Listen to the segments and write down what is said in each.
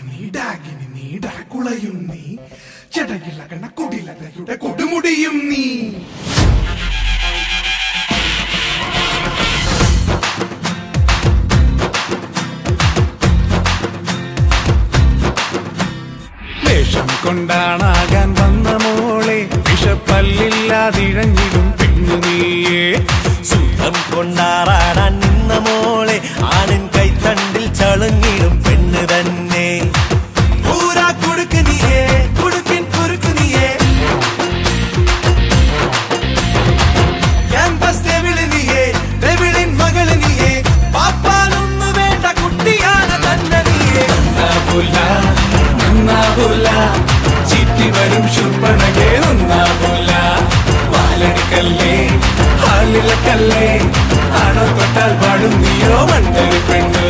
നീ ഡാഗിനി നീ ഡാക്കുളയും നീ ചെടകിളകണ കുടിലതയുടെ കൊടുമുടിയും നീ. വേഷം കൊണ്ടാണാകാൻ വന്ന മോളെ വിഷപ്പല്ലില്ലാതിഴഞ്ഞിടും പെണ്ണു നീയേ. സുഖം കൊണ്ടാറാടാൻ നിന്ന മോളെ ആണിൻ കൈത്തണ്ടിൽ ചളുങ്ങിടും പെണ്ണ് തന്നെ. പൂരാ കുടുക്ക് നീയേ കുടുക്കിൻ കുറുക്ക് നീയേ. ക്യാമ്പസ് ഡെവിള് നീയേ ഡെവിളിൻ മകള് നീയേ. പാപ്പാനൊന്നു വേണ്ട കുട്ടിയാണ് തന്നെ നീയേ. ചിറ്റി വരും ശുർപ്പണകേ നന്നാവൂല. വാലടിക്കല്ലേ ഹാലിലക്കല്ലേ ആണോ തൊട്ടാൽ പാടും നീയോ മണ്ടൊരു പെണ്ണ്.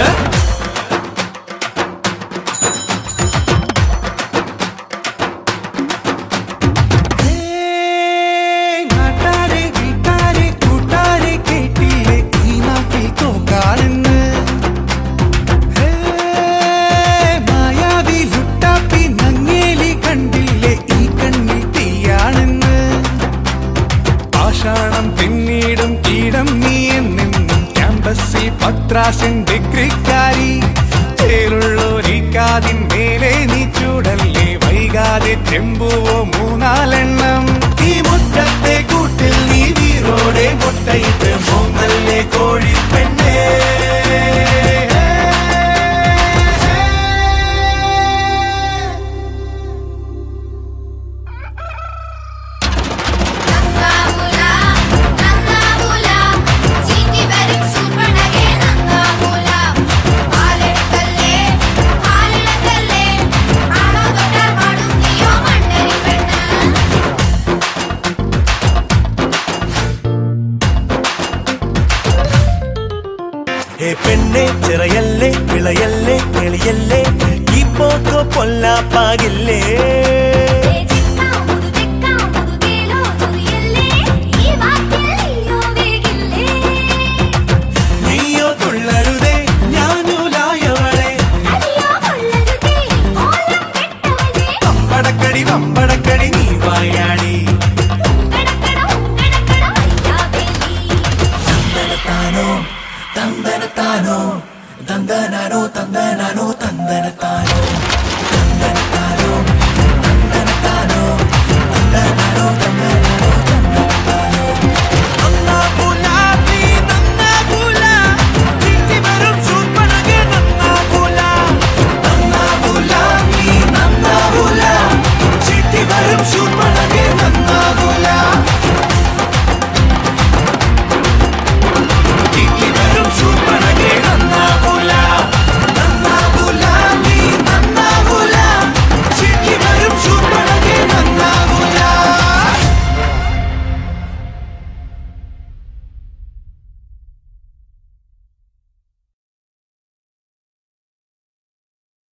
നാട്ടാരെ വീട്ടാരെ കൂട്ടാരെ കേട്ടില്ലേ ഈ നാട്ടിൽ തോക്കാണെന്ന്. മായാവി ലുട്ടാപ്പി നങ്ങേലി കണ്ടില്ലേ ഈ കണ്ണിൽ തീയാണെന്ന്. ആഷാണം പിന്നീടും കീടം നീ എന്നെന്നും ക്യാമ്പസിൽ പത്രാശൻ ഡിഗ്രിക്കാരി. ചേരുള്ളോരിക്കാതിൻ മേലെ നീ ചൂടല്ലേ വൈകാതെ ചെമ്പുവോ മൂന്നാലെണ്ണം. ഈ മുറ്റത്തെ കൂട്ടിൽ നീ വീറോടെ മുട്ടയിട്ട് മോങ്ങല്ലേ കോഴിപ്പെണ്ണേ. പെണ്ണെ ചിറയല്ലേ വിളയല്ലേ എളിയല്ലേ ഈ പോക്കോ പൊല്ലാപ്പാകില്ലേ.